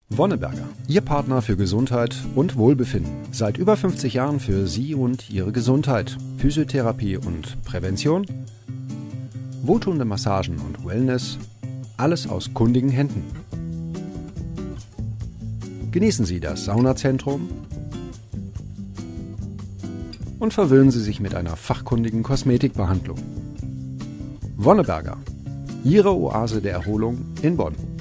Wonneberger, Ihr Partner für Gesundheit und Wohlbefinden. Seit über 50 Jahren für Sie und Ihre Gesundheit. Physiotherapie und Prävention, wohltuende Massagen und Wellness, alles aus kundigen Händen. Genießen Sie das Saunazentrum und verwöhnen Sie sich mit einer fachkundigen Kosmetikbehandlung. Wonneberger, Ihre Oase der Erholung in Bonn.